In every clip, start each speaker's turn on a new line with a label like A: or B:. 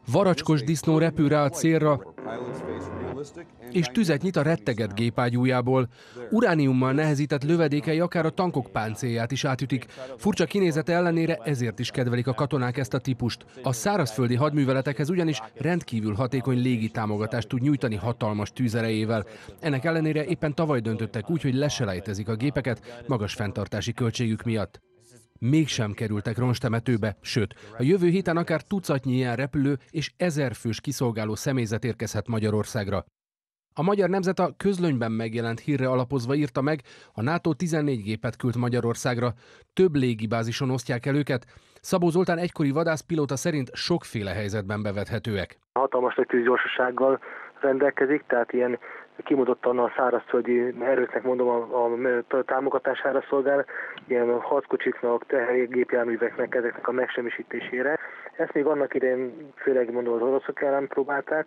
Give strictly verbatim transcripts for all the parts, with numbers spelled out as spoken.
A: Varacskos disznó repül rá a célra, és tüzet nyit a rettegett gépágyújából. Urániummal nehezített lövedékei akár a tankok páncélját is átütik. Furcsa kinézete ellenére ezért is kedvelik a katonák ezt a típust. A szárazföldi hadműveletekhez ugyanis rendkívül hatékony légitámogatást tud nyújtani hatalmas tűzerejével. Ennek ellenére éppen tavaly döntöttek úgy, hogy leselejtezik a gépeket magas fenntartási költségük miatt. Mégsem kerültek ronstemetőbe, sőt, a jövő héten akár tucatnyi ilyen repülő és ezerfős kiszolgáló személyzet érkezhet Magyarországra. A Magyar Nemzet a közlönyben megjelent hírre alapozva írta meg, a NATO tizennégy gépet küld Magyarországra, több légibázison osztják el őket. Szabó Zoltán egykori vadászpilóta szerint sokféle helyzetben bevethetőek.
B: Hatalmas nagy tűzgyorsasággal rendelkezik, tehát ilyen kimondottan a szárazföldi erőknek mondom a, a támogatására szolgál, ilyen harckocsiknak, tehergépjárműveknek, ezeknek a megsemmisítésére. Ezt még annak idején főleg mondom az oroszok ellen próbálták,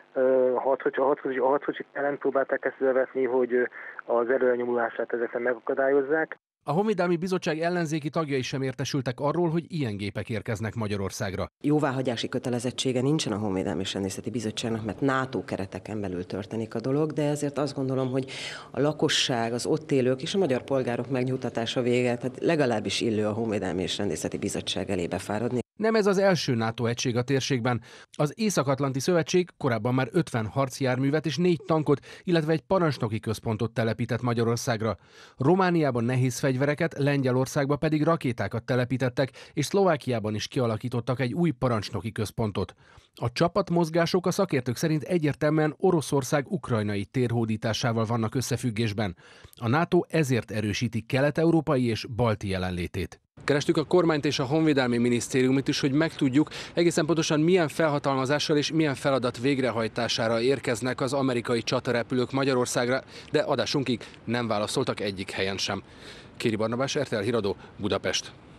B: a harckocsik ellen próbálták ezt bevetni, hogy az erőlenyomulását ezeknek megakadályozzák.
A: A Honvédelmi Bizottság ellenzéki tagjai sem értesültek arról, hogy ilyen gépek érkeznek Magyarországra.
C: Jóváhagyási kötelezettsége nincsen a Honvédelmi és Rendészeti Bizottságnak, mert NATO kereteken belül történik a dolog, de ezért azt gondolom, hogy a lakosság, az ott élők és a magyar polgárok megnyugtatása véget, tehát legalábbis illő a Honvédelmi és Rendészeti Bizottság elébe fáradni.
A: Nem ez az első NATO egység a térségben. Az Észak-Atlanti Szövetség korábban már ötven harcjárművet és négy tankot, illetve egy parancsnoki központot telepített Magyarországra. Romániában nehéz fegyvereket, Lengyelországba pedig rakétákat telepítettek, és Szlovákiában is kialakítottak egy új parancsnoki központot. A csapatmozgások a szakértők szerint egyértelműen Oroszország ukrajnai térhódításával vannak összefüggésben. A NATO ezért erősíti kelet-európai és balti jelenlétét. Kerestük a kormányt és a Honvédelmi Minisztériumot is, hogy megtudjuk egészen pontosan milyen felhatalmazással és milyen feladat végrehajtására érkeznek az amerikai csatarepülők Magyarországra, de adásunkig nem válaszoltak egyik helyen sem. Kéri Barnabás, er té el Híradó, Budapest.